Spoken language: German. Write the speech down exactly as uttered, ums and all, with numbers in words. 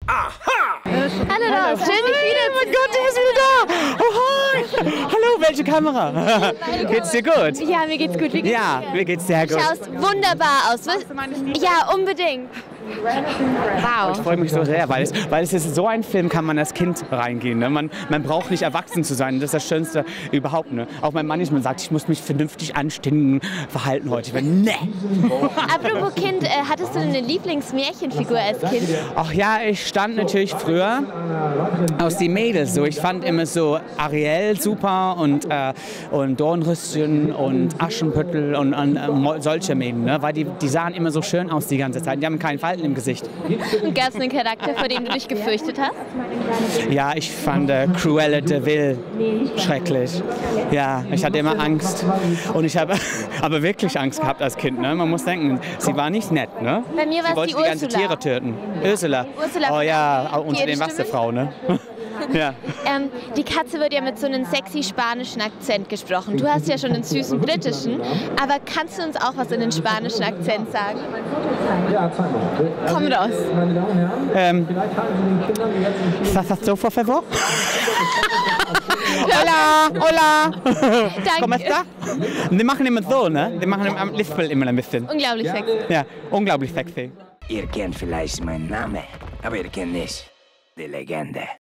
Hallo Ross, schön dich Oh mein wiederzusehen. Gott, du bist wieder da! Oh, hi! Hallo, welche Kamera? Geht's dir gut? Ja, mir geht's gut. Wie geht's Ja, dir? mir geht's sehr Du gut. schaust wunderbar aus. Was? Ja, unbedingt. Wow. Ich freue mich so sehr, weil es, weil es ist so ein Film, kann man als Kind reingehen. Ne? Man, man braucht nicht erwachsen zu sein. Das ist das Schönste überhaupt. Ne? Auch mein Mann ist, man sagt, ich muss mich vernünftig anständig verhalten heute. Ich bin, ne. Apropos Kind, äh, hattest du eine Lieblingsmärchenfigur als Kind? Ach ja, ich stand natürlich früher aus die Mädels. So, ich fand immer so Ariel super und, äh, und Dornröschen und Aschenputtel und, und äh, solche Mädchen. Ne? Weil die, die sahen immer so schön aus die ganze Zeit. Die haben keinen Falten im Gesicht. Und gab es einen Charakter, vor dem du dich gefürchtet hast? Ja, ich fand äh, Cruella de Vil schrecklich. Ja, ich hatte immer Angst. Und ich habe aber wirklich Angst gehabt als Kind. Ne? Man muss denken, sie war nicht nett. Ne? Bei mir war Sie es wollte die die ganze Ursula. Tiere töten. Ursula. Ursula Oh von ja, der unter den Stimme. Wasserfrau, ne? Ja. Ähm, die Katze wird ja mit so einem sexy spanischen Akzent gesprochen. Du hast ja schon einen süßen britischen, aber kannst du uns auch was in den spanischen Akzent sagen? Komm raus. Ähm, was hast du, por favor? Hola, hola. ¿Cómo está? Die machen immer so, ne? Die machen am Lispel immer ein bisschen. Unglaublich sexy. Ja, unglaublich sexy. Ihr kennt vielleicht meinen Namen, aber ihr kennt nicht die Legende.